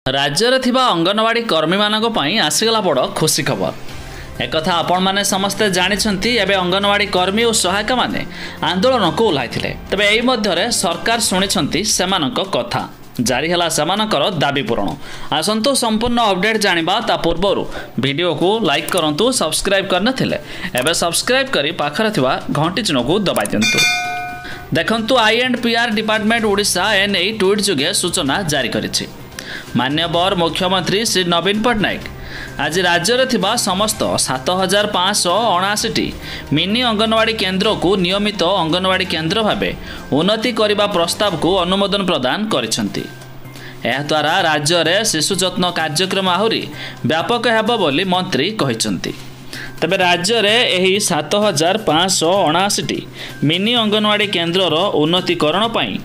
राज्य में थिबा अंगनवाड़ी कर्मी मानक पई आसीगला बड़ खुशी खबर। एक कथा आपण माने समस्ते जानिछंती। एबे अंगनवाड़ी कर्मी और सहायक माने आंदोलन को ओह्लाइथिले। तबे एई मध्यरे सरकार सुनिछंती सेमानक कथा। जारी हला सेमानकर दाबी पूरण। आसंतु संपूर्ण अपडेट जानिबा ता पूर्वरु वीडियो को लाइक करंतु, सब्सक्राइब करनथिले एबे सब्सक्राइब करी पाखरे थिबा घंटी चिन्ह को दबाइ दियंतु। देखंतु INPR डिपार्टमेंट ओडिशा एने ट्वीट जोगे सूचना जारी करिछि। मान्यवर मुख्यमंत्री श्री नवीन पट्टनायक आज राज्य में थिबा समस्त 7579 मिनी अंगनवाड़ी केन्द्र को नियमित अंगनवाड़ी केन्द्र भावे उन्नति करने प्रस्ताव को अनुमोदन प्रदान करिसेंती। एहा द्वारा राज्य में शिशु जत्न कार्यक्रम आहुरी व्यापक हेबो बोली मंत्री कहिसेंती। तबे राज्य में यही 7579 मिनी अंगनवाड़ी केन्द्रर उन्नतीकरण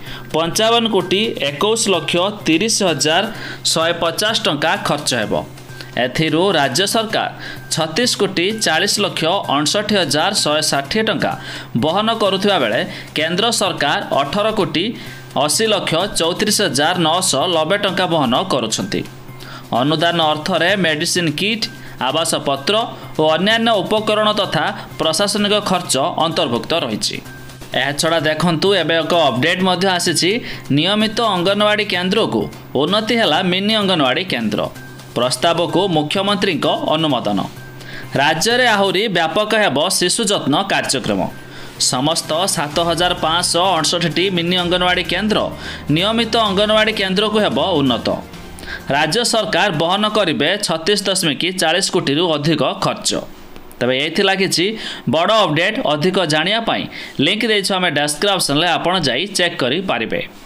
55,21,30,150 टंका खर्च हेबो। एथिरू राज्य सरकार 36,40,59,160 टंका बहन करुथिबा बेले केंद्र सरकार 18,80,34,990 टंका बहन करुछंती। अनुदान अर्थरे मेडिसिन किट, आवास पत्र और अन्यान्य उपकरण तथा प्रशासनिक खर्च अंतर्भुक्त रही। छड़ा देखंतु एबे एक अपडेट मध्य आसीछि। नियमित अंगनवाड़ी केन्द्र को उन्नति हैला मिनी अंगनवाड़ी केन्द्र प्रस्ताव को मुख्यमंत्री अनुमोदन। राज्य में आहुरी व्यापक हेबो शिशु जत्न कार्यक्रम। समस्त 7568 मिनी अंगनवाड़ी केन्द्र नियमित अंगनवाड़ी केन्द्र को हेबो उन्नत। राज्य सरकार बहन करिबे 36.40 कोटी अधिक खर्च। तबे एथिला किछि बड़ अपडेट अधिक जानिया पई लिंक देइछु आमे डिस्क्रिप्शन ले आपण जाई चेक करि पारिबे।